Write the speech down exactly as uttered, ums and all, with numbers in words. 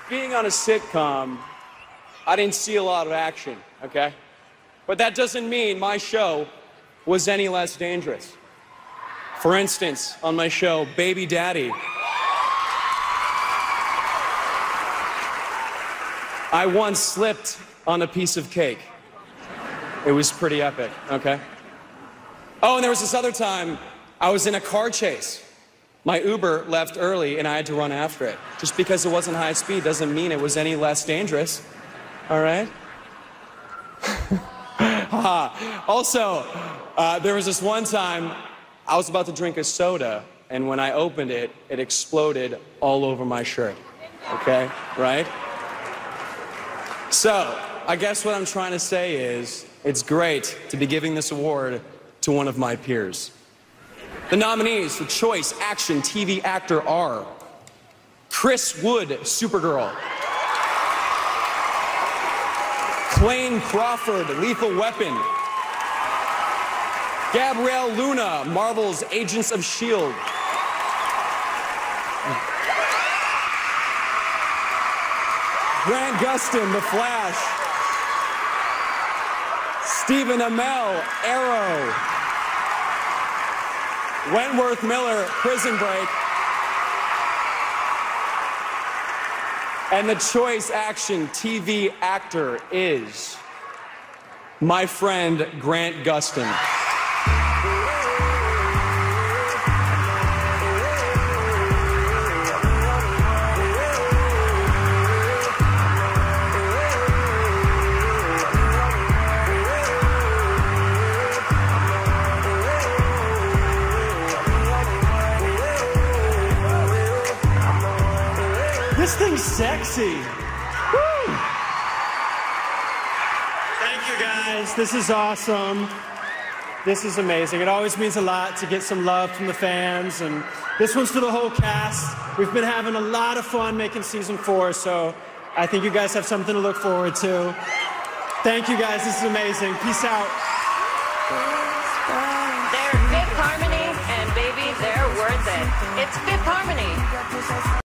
being on a sitcom, I didn't see a lot of action, okay? But that doesn't mean my show was any less dangerous. For instance, on my show, Baby Daddy, I once slipped on a piece of cake. It was pretty epic, okay? Oh, and there was this other time, I was in a car chase. My Uber left early and I had to run after it. Just because it wasn't high speed doesn't mean it was any less dangerous, all right? Also, uh, there was this one time I was about to drink a soda, and when I opened it, it exploded all over my shirt, okay, right? So, I guess what I'm trying to say is, it's great to be giving this award to one of my peers. The nominees for Choice Action T V Actor are Chris Wood, Supergirl; Clayne Crawford, Lethal Weapon; Gabrielle Luna, Marvel's Agents of S H I E L D; Grant Gustin, The Flash; Stephen Amell, Arrow; Wentworth Miller, Prison Break; and the Choice Action T V actor is my friend Grant Gustin. This thing's sexy. Woo! Thank you, guys. This is awesome. This is amazing. It always means a lot to get some love from the fans, and this one's for the whole cast. We've been having a lot of fun making season four, so I think you guys have something to look forward to. Thank you, guys. This is amazing. Peace out. They're Fifth Harmony, and baby, they're worth it. It's Fifth Harmony.